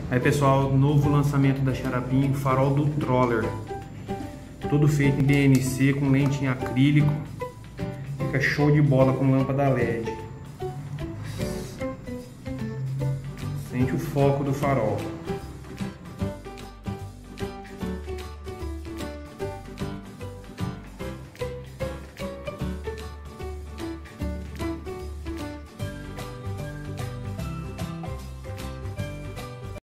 Aí pessoal, novo lançamento da Xarapin, farol do Troller. Todo feito em DNC com lente em acrílico. Fica show de bola com lâmpada LED. Sente o foco do farol.